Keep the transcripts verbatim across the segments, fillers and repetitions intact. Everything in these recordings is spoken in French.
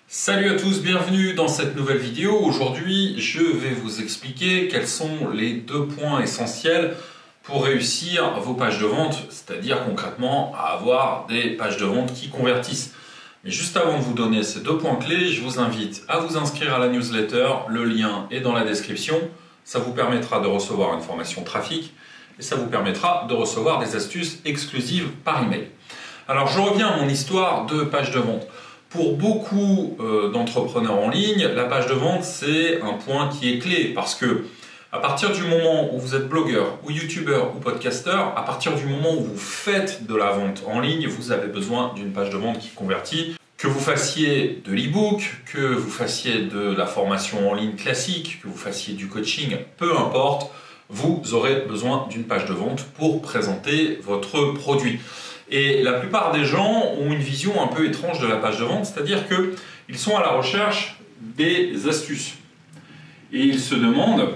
Salut à tous, bienvenue dans cette nouvelle vidéo. Aujourd'hui, je vais vous expliquer quels sont les deux points essentiels pour réussir vos pages de vente, c'est-à-dire concrètement à avoir des pages de vente qui convertissent. Mais juste avant de vous donner ces deux points clés, je vous invite à vous inscrire à la newsletter. Le lien est dans la description. Ça vous permettra de recevoir une formation trafic et ça vous permettra de recevoir des astuces exclusives par email. Alors je reviens à mon histoire de page de vente. Pour beaucoup euh, d'entrepreneurs en ligne, la page de vente, c'est un point qui est clé parce que à partir du moment où vous êtes blogueur ou youtubeur ou podcasteur, à partir du moment où vous faites de la vente en ligne, vous avez besoin d'une page de vente qui convertit. Que vous fassiez de l'e-book, que vous fassiez de la formation en ligne classique, que vous fassiez du coaching, peu importe, vous aurez besoin d'une page de vente pour présenter votre produit. Et la plupart des gens ont une vision un peu étrange de la page de vente, c'est-à-dire qu'ils sont à la recherche des astuces. Et ils se demandent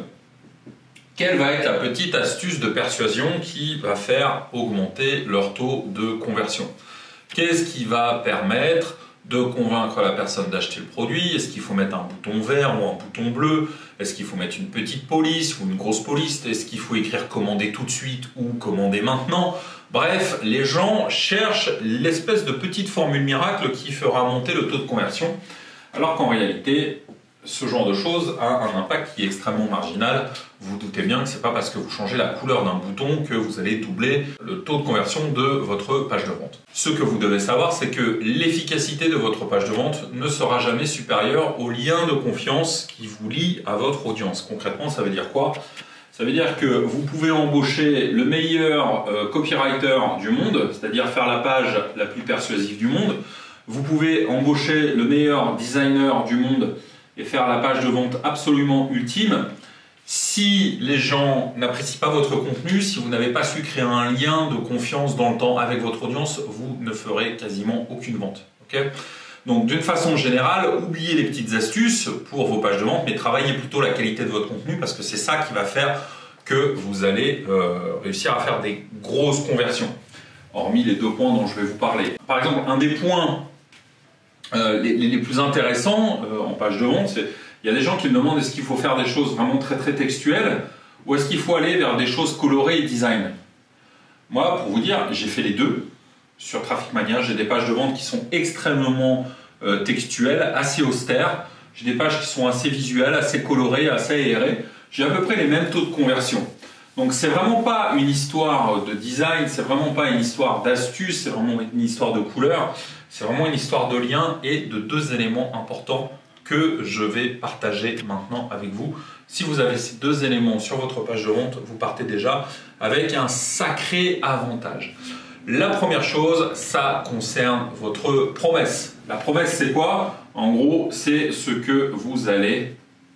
quelle va être la petite astuce de persuasion qui va faire augmenter leur taux de conversion. Qu'est-ce qui va permettre de convaincre la personne d'acheter le produit? Est-ce qu'il faut mettre un bouton vert ou un bouton bleu? Est-ce qu'il faut mettre une petite police ou une grosse police? Est-ce qu'il faut écrire commander tout de suite ou commander maintenant? Bref, les gens cherchent l'espèce de petite formule miracle qui fera monter le taux de conversion, alors qu'en réalité, ce genre de choses a un impact qui est extrêmement marginal. Vous, vous doutez bien que ce n'est pas parce que vous changez la couleur d'un bouton que vous allez doubler le taux de conversion de votre page de vente. Ce que vous devez savoir, c'est que l'efficacité de votre page de vente ne sera jamais supérieure au lien de confiance qui vous lie à votre audience. Concrètement, ça veut dire quoi ? Ça veut dire que vous pouvez embaucher le meilleur euh, copywriter du monde, c'est-à-dire faire la page la plus persuasive du monde. Vous pouvez embaucher le meilleur designer du monde et faire la page de vente absolument ultime. Si les gens n'apprécient pas votre contenu, si vous n'avez pas su créer un lien de confiance dans le temps avec votre audience, vous ne ferez quasiment aucune vente. Okay ? Donc d'une façon générale, oubliez les petites astuces pour vos pages de vente, mais travaillez plutôt la qualité de votre contenu parce que c'est ça qui va faire que vous allez euh, réussir à faire des grosses conversions, hormis les deux points dont je vais vous parler. Par exemple, un des points euh, les, les plus intéressants euh, en page de vente, c'est il y a des gens qui me demandent est-ce qu'il faut faire des choses vraiment très très textuelles ou est-ce qu'il faut aller vers des choses colorées et design. Moi, pour vous dire, j'ai fait les deux. Sur Traffic Mania, j'ai des pages de vente qui sont extrêmement euh, textuelles, assez austères. J'ai des pages qui sont assez visuelles, assez colorées, assez aérées. J'ai à peu près les mêmes taux de conversion. Donc c'est vraiment pas une histoire de design, c'est vraiment pas une histoire d'astuce, c'est vraiment une histoire de couleur. C'est vraiment une histoire de lien et de deux éléments importants que je vais partager maintenant avec vous. Si vous avez ces deux éléments sur votre page de vente, vous partez déjà avec un sacré avantage. La première chose, ça concerne votre promesse. La promesse, c'est quoi? En gros, c'est ce que vous allez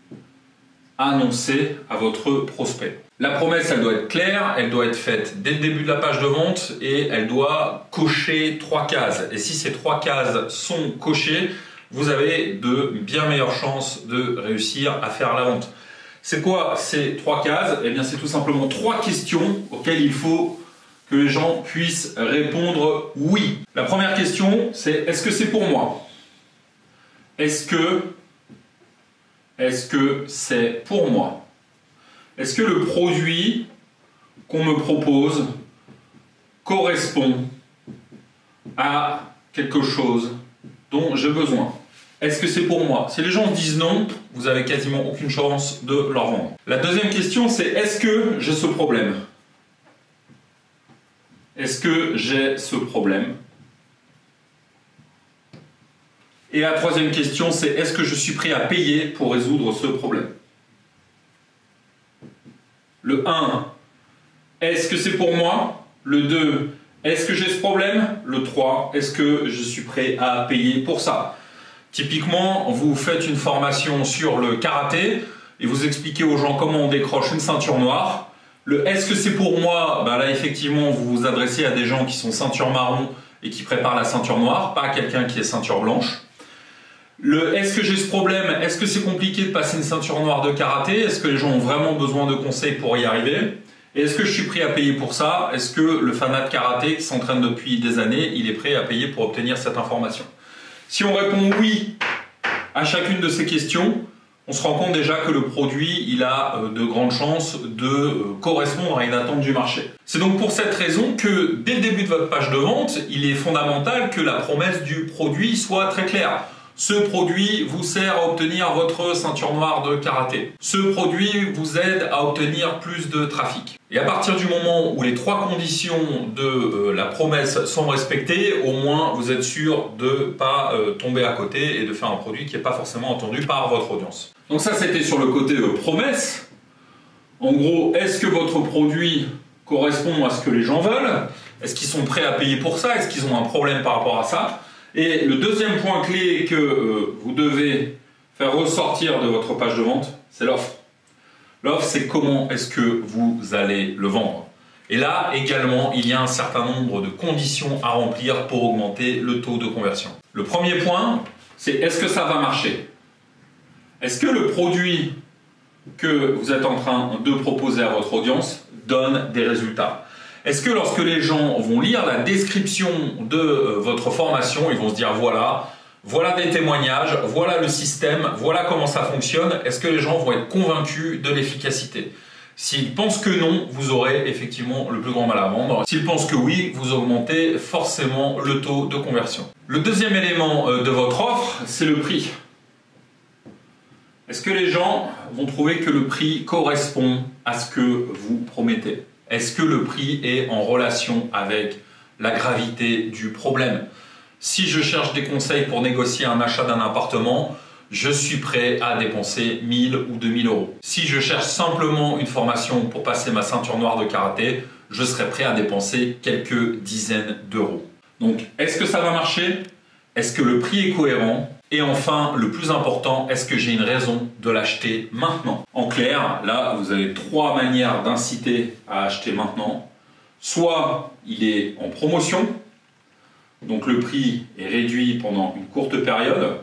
annoncer à votre prospect. La promesse, elle doit être claire, elle doit être faite dès le début de la page de vente et elle doit cocher trois cases. Et si ces trois cases sont cochées, vous avez de bien meilleures chances de réussir à faire la vente. C'est quoi ces trois cases? Eh bien, c'est tout simplement trois questions auxquelles il faut que les gens puissent répondre oui. La première question, c'est est-ce que c'est pour moi? Est-ce que est-ce que c'est pour moi? Est-ce que le produit qu'on me propose correspond à quelque chose dont j'ai besoin? Est-ce que c'est pour moi? Si les gens disent non, vous avez quasiment aucune chance de leur vendre. La deuxième question, c'est est-ce que j'ai ce problème? Est-ce que j'ai ce problème? Et la troisième question, c'est est-ce que je suis prêt à payer pour résoudre ce problème? Le un, est-ce que c'est pour moi? Le deux, est-ce que j'ai ce problème? Le trois, est-ce que je suis prêt à payer pour ça? Typiquement, vous faites une formation sur le karaté et vous expliquez aux gens comment on décroche une ceinture noire. Le est-ce que c'est pour moi? Ben là, effectivement, vous vous adressez à des gens qui sont ceinture marron et qui préparent la ceinture noire, pas à quelqu'un qui est ceinture blanche. Le est-ce que j'ai ce problème? Est-ce que c'est compliqué de passer une ceinture noire de karaté? Est-ce que les gens ont vraiment besoin de conseils pour y arriver? Et est-ce que je suis prêt à payer pour ça? Est-ce que le fanat de karaté qui s'entraîne depuis des années, il est prêt à payer pour obtenir cette information? Si on répond oui À chacune de ces questions, on se rend compte déjà que le produit il a de grandes chances de correspondre à une attente du marché. C'est donc pour cette raison que dès le début de votre page de vente, il est fondamental que la promesse du produit soit très claire. Ce produit vous sert à obtenir votre ceinture noire de karaté. Ce produit vous aide à obtenir plus de trafic. Et à partir du moment où les trois conditions de euh, la promesse sont respectées, au moins vous êtes sûr de ne pas euh, tomber à côté et de faire un produit qui n'est pas forcément entendu par votre audience. Donc ça, c'était sur le côté euh, promesse. En gros, est-ce que votre produit correspond à ce que les gens veulent? Est-ce qu'ils sont prêts à payer pour ça? Est-ce qu'ils ont un problème par rapport à ça? Et le deuxième point clé que euh, vous devez faire ressortir de votre page de vente, c'est l'offre. L'offre, c'est comment est-ce que vous allez le vendre. Et là, également, il y a un certain nombre de conditions à remplir pour augmenter le taux de conversion. Le premier point, c'est est-ce que ça va marcher? Est-ce que le produit que vous êtes en train de proposer à votre audience donne des résultats? Est-ce que lorsque les gens vont lire la description de votre formation, ils vont se dire voilà, voilà des témoignages, voilà le système, voilà comment ça fonctionne, est-ce que les gens vont être convaincus de l'efficacité? S'ils pensent que non, vous aurez effectivement le plus grand mal à vendre. S'ils pensent que oui, vous augmentez forcément le taux de conversion. Le deuxième élément de votre offre, c'est le prix. Est-ce que les gens vont trouver que le prix correspond à ce que vous promettez? Est-ce que le prix est en relation avec la gravité du problème? Si je cherche des conseils pour négocier un achat d'un appartement, je suis prêt à dépenser mille ou deux mille euros. Si je cherche simplement une formation pour passer ma ceinture noire de karaté, je serai prêt à dépenser quelques dizaines d'euros. Donc, est-ce que ça va marcher? Est-ce que le prix est cohérent? Et enfin, le plus important, est-ce que j'ai une raison de l'acheter maintenant? En clair, là, vous avez trois manières d'inciter à acheter maintenant. Soit il est en promotion, donc le prix est réduit pendant une courte période.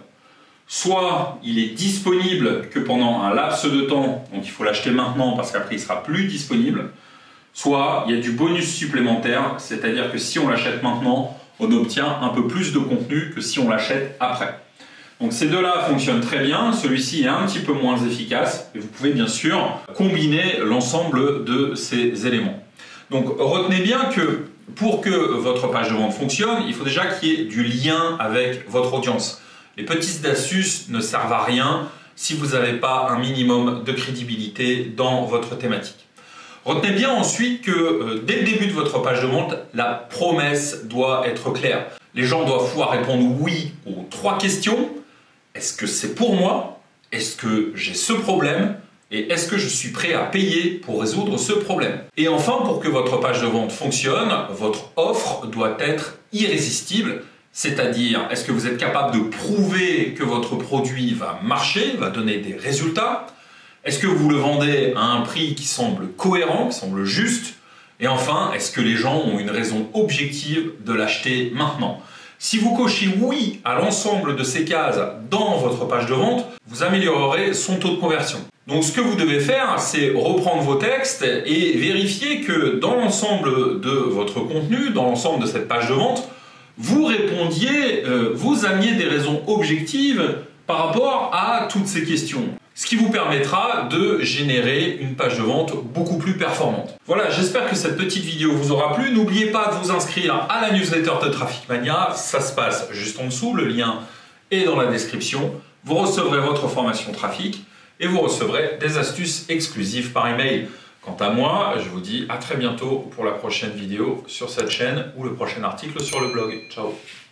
Soit il est disponible que pendant un laps de temps, donc il faut l'acheter maintenant parce qu'après il ne sera plus disponible. Soit il y a du bonus supplémentaire, c'est-à-dire que si on l'achète maintenant, on obtient un peu plus de contenu que si on l'achète après. Donc ces deux-là fonctionnent très bien, celui-ci est un petit peu moins efficace et vous pouvez bien sûr combiner l'ensemble de ces éléments. Donc retenez bien que pour que votre page de vente fonctionne, il faut déjà qu'il y ait du lien avec votre audience. Les petites astuces ne servent à rien si vous n'avez pas un minimum de crédibilité dans votre thématique. Retenez bien ensuite que euh, dès le début de votre page de vente, la promesse doit être claire. Les gens doivent pouvoir répondre oui aux trois questions. Est-ce que c'est pour moi? Est-ce que j'ai ce problème? Et est-ce que je suis prêt à payer pour résoudre ce problème? Et enfin, pour que votre page de vente fonctionne, votre offre doit être irrésistible. C'est-à-dire, est-ce que vous êtes capable de prouver que votre produit va marcher, va donner des résultats? Est-ce que vous le vendez à un prix qui semble cohérent, qui semble juste? Et enfin, est-ce que les gens ont une raison objective de l'acheter maintenant? Si vous cochez oui à l'ensemble de ces cases dans votre page de vente, vous améliorerez son taux de conversion. Donc ce que vous devez faire, c'est reprendre vos textes et vérifier que dans l'ensemble de votre contenu, dans l'ensemble de cette page de vente, vous répondiez, euh, vous ameniez des raisons objectives par rapport à toutes ces questions. Ce qui vous permettra de générer une page de vente beaucoup plus performante. Voilà, j'espère que cette petite vidéo vous aura plu. N'oubliez pas de vous inscrire à la newsletter de Traffic Mania. Ça se passe juste en dessous, le lien est dans la description. Vous recevrez votre formation trafic et vous recevrez des astuces exclusives par email. Quant à moi, je vous dis à très bientôt pour la prochaine vidéo sur cette chaîne ou le prochain article sur le blog. Ciao!